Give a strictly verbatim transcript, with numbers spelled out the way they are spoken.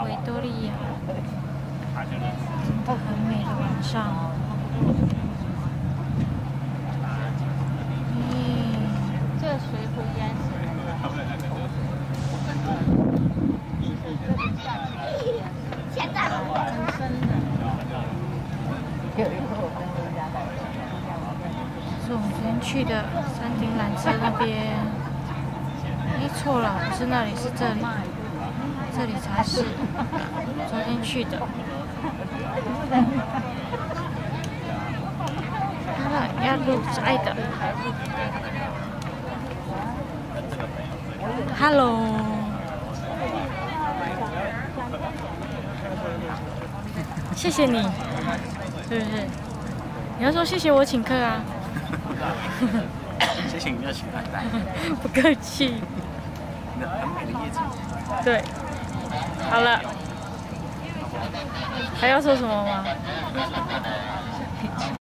维多利亚，真的很美的晚上。咦， 这水壶应该是现在很深的。有一次我跟人家来， 是我们昨天去的山顶缆车那边。哎，错了，不是那里，是这里，这里才是昨天去的。啊，要录摘的。Hello。谢谢你，是不是？你要说谢谢我请客啊。 谢谢你热情款待。 不客气。 你的很美的业绩。 对。好了。还要说什么吗？